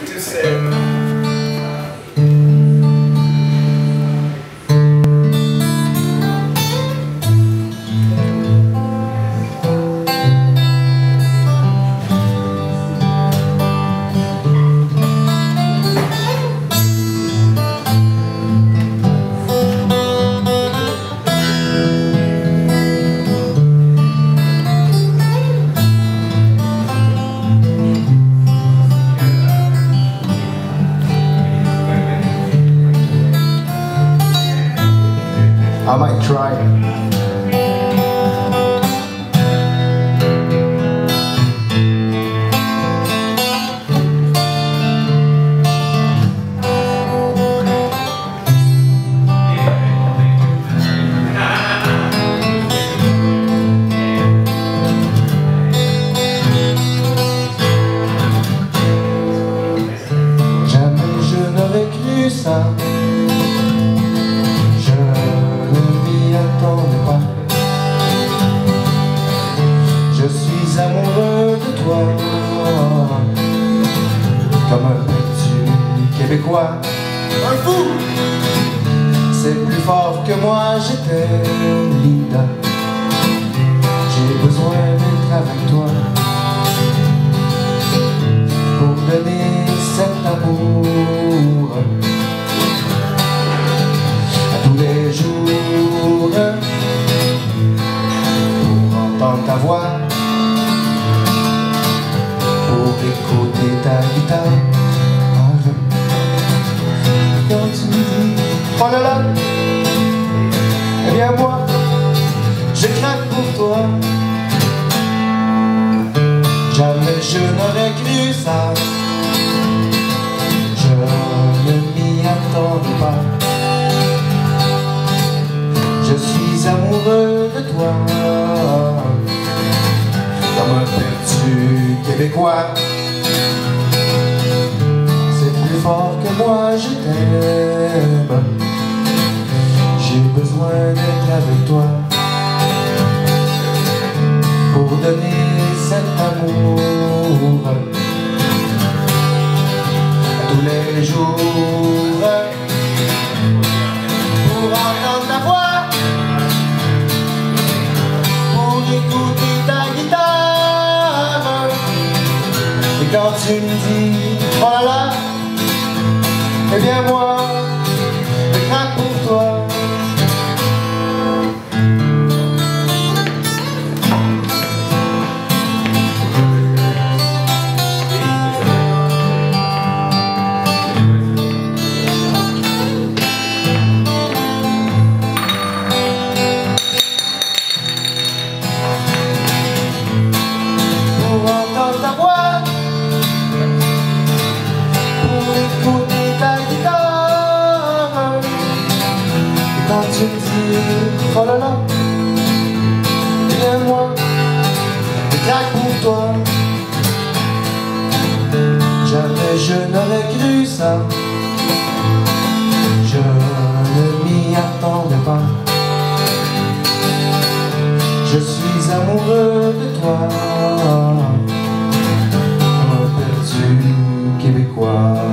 to say. I might try. Jamais je n'aurais cru ça. Je suis amoureux de toi, comme un petit Québécois. Un fou! C'est plus fort que moi, j'étais Linda. J'ai besoin d'être avec toi pour donner cet amour à tous les jours, pour entendre ta voix, pour écouter ta guitare. Quand tu me dis oh là là, eh bien moi je craque pour toi. Jamais je n'aurais cru ça, je ne m'y attendais pas. Je suis amoureux de toi, comme un perdu Québécois. C'est plus fort que moi, je t'aime. J'ai besoin d'être avec toi pour donner cet amour à tous les jours, pour entendre ta voix, pour écouter ta guitare. Et quand tu me dis oh là là, eh bien moi je craque pour toi. Quand tu me dis oh là là, eh bien moi je craque pour toi. Jamais je n'aurais cru ça, je ne m'y attendais pas. Je suis amoureux de toi, comme un perdu Québécois.